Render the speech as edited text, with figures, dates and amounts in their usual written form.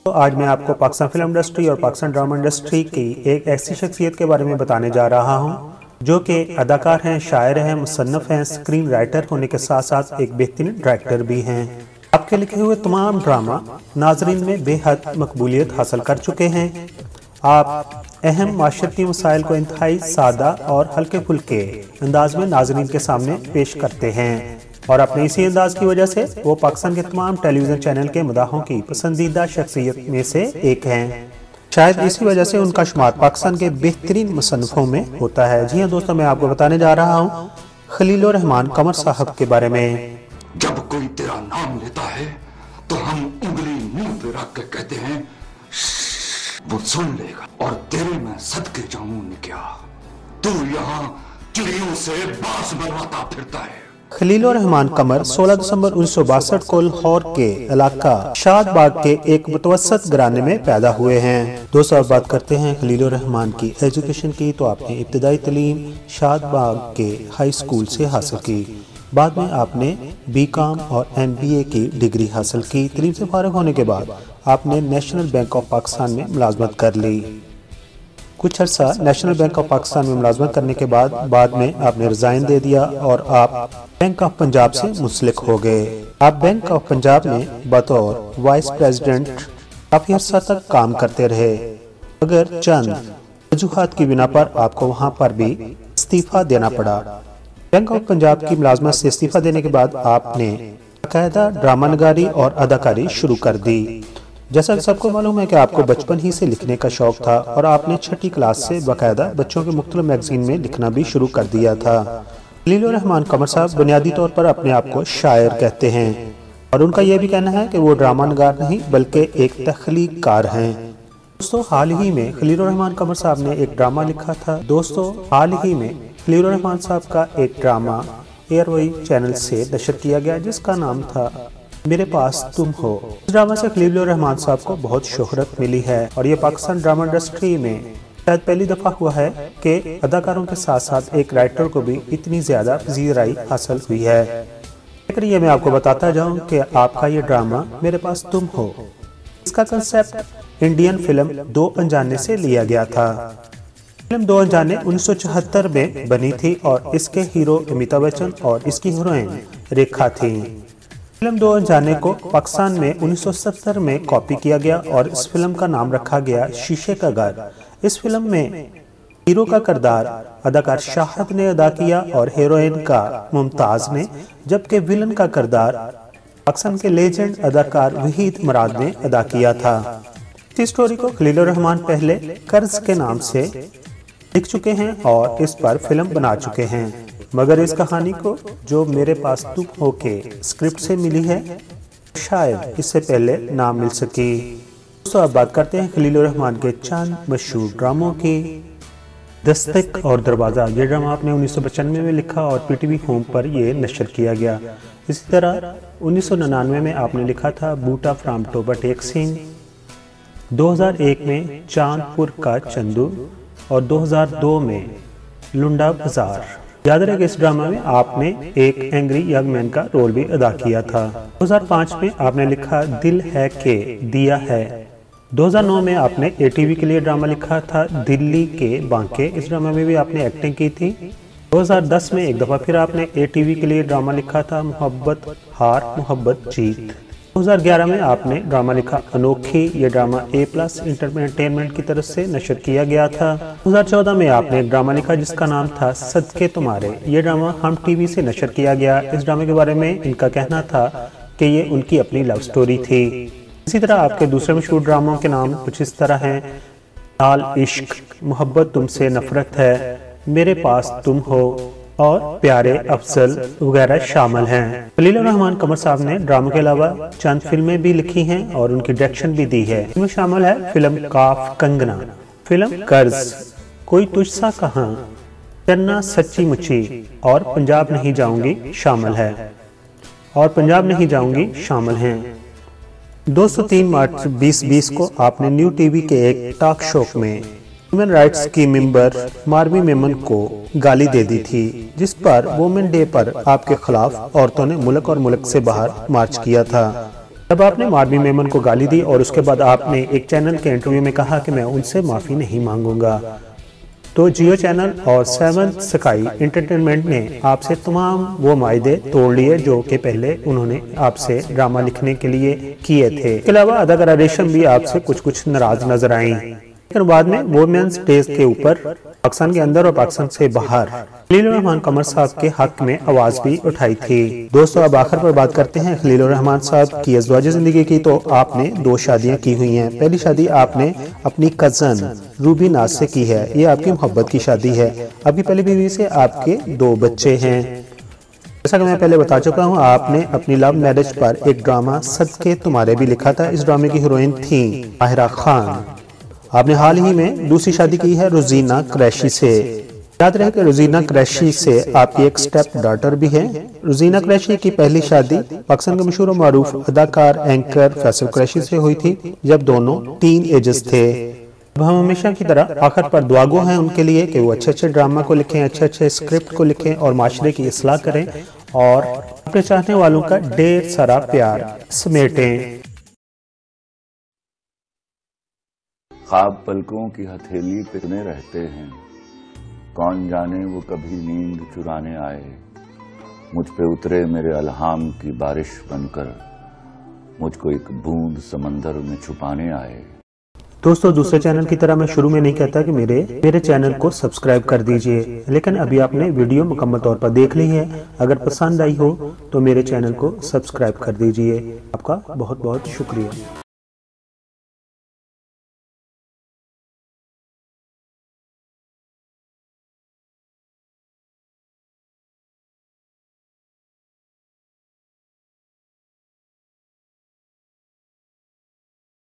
तो आज मैं आपको पाकिस्तान फिल्म इंडस्ट्री और पाकिस्तान ड्रामा इंडस्ट्री की एक ऐसी शख्सियत के बारे में बताने जा रहा हूं जो कि अदाकार हैं, शायर हैं, मुसन्निफ हैं, स्क्रीन राइटर होने के साथ साथ एक बेहतरीन डायरेक्टर भी हैं। आपके लिखे हुए तमाम ड्रामा नाजरीन में बेहद मकबूलियत हासिल कर चुके हैं। आप अहम माशरती मसाइल को इंतहाई सादा और हल्के फुल्के अंदाज में नाजरीन के सामने पेश करते हैं और अपने इसी अंदाज की वजह से वो पाकिस्तान के तमाम टेलीविजन चैनल के मदाहों की पसंदीदा शख्सियत में से एक हैं। शायद इसी वजह से उनका शुमार पाकिस्तान के बेहतरीन मुसन्निफों में होता है। जी हाँ दोस्तों, मैं आपको बताने जा रहा हूँ खलीलुर रहमान कमर साहब के बारे में। जब कोई तेरा नाम लेता है तो हम उंगली मुंह पे रख के कहते हैं वो सुन लेगा, और तेरे मैं सदके जाऊं क्या, तू यहाँ चिड़ियों से बास बनवाता फिरता है। खलीलुर रहमान कमर 16 दिसंबर 1962 को लाहौर के इलाका शादबाग के एक मुतवसत घराने में पैदा हुए हैं। दोस्तों, अब बात करते हैं खलीलुर रहमान की एजुकेशन की। तो आपने इब्तिदाई तालीम शादबाग के हाई स्कूल से हासिल की। बाद में आपने बीकॉम और MBA की डिग्री हासिल की। तालीम से फारिग होने के बाद आपने नेशनल बैंक ऑफ पाकिस्तान में मुलाजमत कर ली। कुछ अर्सा नेशनल बैंक ऑफ पाकिस्तान में मुलाजमत करने के बाद में आपने रिजाइन दे दिया और आप बैंक ऑफ पंजाब से मुंसलिक हो गए। आप बैंक ऑफ पंजाब में बतौर वाइस प्रेसिडेंट काफी अर्सा तक काम करते रहे, मगर चंद वजूहात की बिना पर आपको वहां पर भी इस्तीफा देना पड़ा। बैंक ऑफ पंजाब की मुलाजमत से इस्तीफा देने के बाद आपने बाकायदा ड्रामा नगारी और अदाकारी शुरू कर दी। जैसा कि सबको मालूम है कि आपको बचपन ही से लिखने का शौक था और आपने 6ठी क्लास से बाकायदा बच्चों के मुख्तलिफ मैगजीन में लिखना भी शुरू कर दिया था। खलीलुर रहमान कमर साहब बुनियादी तौर पर अपने आप को शायर कहते हैं और उनका यह भी कहना है कि वो ड्रामा नगार नहीं बल्कि एक तख्लीककार हैं। दोस्तों, हाल ही में खलीलुर रहमान कमर साहब ने एक ड्रामा लिखा था। दोस्तों, हाल ही में खलीलुर रहमान साहब का एक ड्रामा एयरवाई चैनल से नशर किया गया जिसका नाम था मेरे पास तुम हो। इस ड्रामा से खलीलुर रहमान साहब को बहुत शोहरत मिली है और ये पाकिस्तान ड्रामा इंडस्ट्री में शायद पहली दफा हुआ है कि अदाकारों के साथ साथ एक राइटर को भी इतनी ज्यादा पजीराई हासिल हुई है। लेकिन मैं आपको बताता जाऊं कि आपका ये ड्रामा मेरे पास तुम हो, इसका कंसेप्ट इंडियन फिल्म दो अनजाने से लिया गया था। फिल्म दो अनजाने 1974 में बनी थी और इसके हीरो अमिताभ बच्चन और इसकी हीरोइन रेखा थी। फिल्म दो अनजाने को पाकिस्तान में 1970 में कॉपी किया गया और इस फिल्म का नाम रखा गया शीशे का घर। इस फिल्म में हीरो का किरदार अदाकार शाहद ने अदा किया और हीरोइन का मुमताज ने, जबकि विलन का किरदार पाकिस्तान के लेजेंड अदाकार वहीद मुराद ने अदा किया था। इस स्टोरी को खलीलुर रहमान पहले कर्ज के नाम से लिख चुके हैं और इस पर फिल्म बना चुके हैं, मगर इस कहानी को जो मेरे पास तुम हो के स्क्रिप्ट से मिली है शायद इससे पहले ना मिल सकी। तो अब बात करते हैं खलीलुर रहमान के चंद मशहूर ड्रामों की। दस्तक और दरवाज़ा, ये ड्रामा आपने 1995 में लिखा और PTV होम पर ये नशर किया गया। इसी तरह 1999 में आपने लिखा था बूटा फ्राम टोबा टेक सीन। 2001 में चांदपुर का चंदू और 2002 में लुंडा बाजार। याद रहे कि इस ड्रामा में आपने एक एंग्री यंग मैन का रोल भी अदा किया था। 2005 में आपने लिखा दिल है के दिया है। 2009 में आपने ATV के लिए ड्रामा लिखा था दिल्ली के बांके। इस ड्रामा में भी आपने एक्टिंग की थी। 2010 में एक दफ़ा फिर आपने ATV के लिए ड्रामा लिखा था मोहब्बत हार मोहब्बत जीत। 2011 में आपने ड्रामा लिखा अनोखी। ये ड्रामा A+ एंटरटेनमेंट की तरफ से नशर किया गया था। 2014 में आपने एक ड्रामा लिखा जिसका नाम था सदके तुम्हारे। ये ड्रामा हम TV से नशर किया गया। इस ड्रामे के बारे में इनका कहना था कि ये उनकी अपनी लव स्टोरी थी। इसी तरह आपके दूसरे मशहूर ड्रामों के नाम कुछ इस तरह हैं लाल इश्क, मोहब्बत तुमसे नफरत है, मेरे पास तुम हो और प्यारे अफजल वगैरह शामिल हैं। खलीलुर रहमान कमर साहब ने ड्रामा के अलावा चंद फिल्में भी लिखी हैं और उनकी डायरेक्शन भी दी है। इनमें शामिल है फिल्म काफ कंगना, फिल्म कर्ज, कोई तुझसा कहां, चन्ना सच्ची मुच्ची और पंजाब नहीं जाऊंगी शामिल हैं। 203 मार्च 2020 को आपने न्यू TV के एक टॉक शो में ह्यूमन राइट्स की मेंबर मारवी मेमन को गाली दे दी थी, जिस पर वुमेन डे पर आपके खिलाफ औरतों ने मुल्क और मुल्क से बाहर मार्च किया था। तब आपने मार्वी मेमन को गाली दी और उसके बाद आपने एक चैनल के इंटरव्यू में कहा कि मैं उनसे माफ़ी नहीं मांगूंगा। तो जियो चैनल और 7 स्काई एंटरटेनमेंट ने आपसे तमाम वो मायदे तोड़ लिए जो कि पहले उन्होंने आपसे ड्रामा लिखने के लिए किए थे। इसके अलावा अदाकारा रेशम भी आपसे कुछ नाराज नजर आई, लेकिन बाद में वुमेन्स डे के ऊपर पाकिस्तान के अंदर और पाकिस्तान से बाहर खलीलुर रहमान कमर साहब के हक में आवाज भी उठाई थी। दोस्तों, अब आखिर पर बात करते हैं खलीलुर रहमान साहब की अज़वाज ज़िंदगी की। तो आपने 2 शादियां की हुई हैं। पहली शादी आपने अपनी कजन रूबी नाज से की है। ये आपकी मोहब्बत की शादी है। आपकी पहली बीवी से आपके 2 बच्चे हैं। जैसा कि मैं पहले बता चुका हूँ, आपने अपनी लव मैरिज पर एक ड्रामा सदके तुम्हारे भी लिखा था। इस ड्रामे की हीरोइन थी आहिरा खान। आपने हाल ही में दूसरी शादी की है रोजीना कुरैशी से। याद रहे कि रोजीना कुरैशी से आपकी एक स्टेप डॉटर भी है। रोजीना कुरैशी की पहली शादी पाकिस्तान के मशहूर और मारूफ अदाकार एंकर फैसल कुरैशी से हुई थी, जब दोनों टीन एजेस थे। अब हम हमेशा की तरह आखिर पर दुआगो हैं उनके लिए कि वो अच्छे ड्रामा को लिखें, अच्छे स्क्रिप्ट को लिखें और माशरे की इस्लाह करें और अपने चाहने वालों का ढेर सारा प्यार समेटें। ख्वाब पलकों की हथेली पे बने रहते हैं, कौन जाने वो कभी नींद चुराने आए। मुझ पे उतरे मेरे अल्हाम की बारिश बनकर, मुझको एक बूंद समंदर में छुपाने आए। दोस्तों, दूसरे चैनल की तरह मैं शुरू में नहीं कहता कि मेरे चैनल को सब्सक्राइब कर दीजिए, लेकिन अभी आपने वीडियो मुकम्मल तौर पर देख ली है। अगर पसंद आई हो तो मेरे चैनल को सब्सक्राइब कर दीजिए। आपका बहुत बहुत शुक्रिया।